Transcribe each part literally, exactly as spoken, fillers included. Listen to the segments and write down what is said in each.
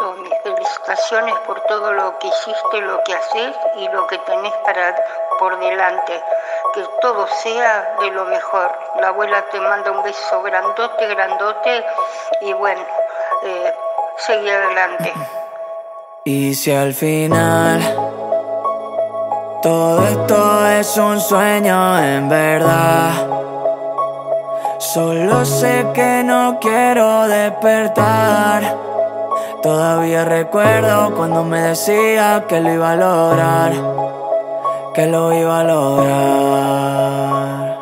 felicito, mis felicitaciones por todo lo que hiciste, lo que haces y lo que tenés para por delante. Que todo sea de lo mejor. La abuela te manda un beso grandote, grandote y bueno, eh, seguí adelante. Y si al final todo esto es un sueño en verdad, solo sé que no quiero despertar. Todavía recuerdo cuando me decía que lo iba a lograr, que lo iba a lograr.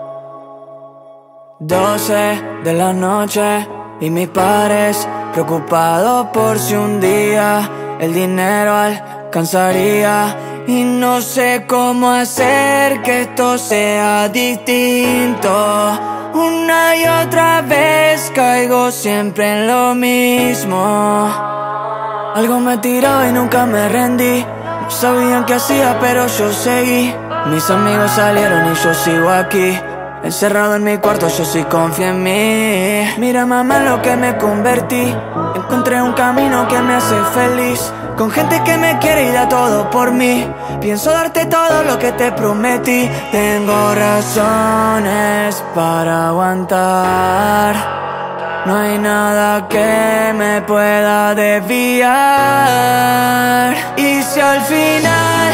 Doce de la noche y mis padres preocupados por si un día el dinero alcanzaría. Y no sé cómo hacer que esto sea distinto. Una y otra vez caigo siempre en lo mismo. Algo me tiró y nunca me rendí. No sabían qué hacía pero yo seguí. Mis amigos salieron y yo sigo aquí, encerrado en mi cuarto, yo sí confío en mí. Mira mamá lo que me convertí. Encontré un camino que me hace feliz, con gente que me quiere y da todo por mí. Pienso darte todo lo que te prometí. Tengo razones para aguantar. No hay nada que me pueda desviar. Y si al final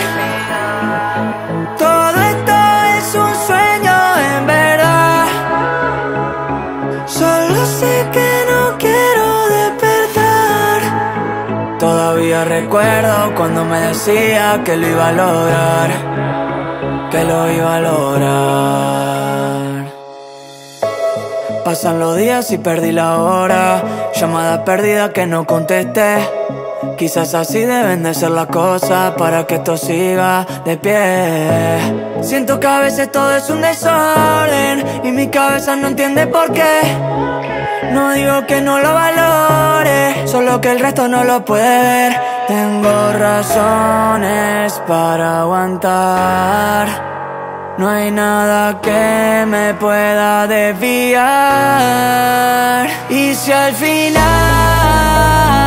todo esto es un sueño en verdad, solo sé que no quiero despertar. Todavía recuerdo cuando me decía que lo iba a lograr, que lo iba a lograr. Pasan los días y perdí la hora, llamada perdida que no contesté. Quizás así deben de ser las cosas para que esto siga de pie. Siento que a veces todo es un desorden y mi cabeza no entiende por qué. No digo que no lo valore, solo que el resto no lo puede ver. Tengo razones para aguantar. No hay nada que me pueda desviar. Y si al final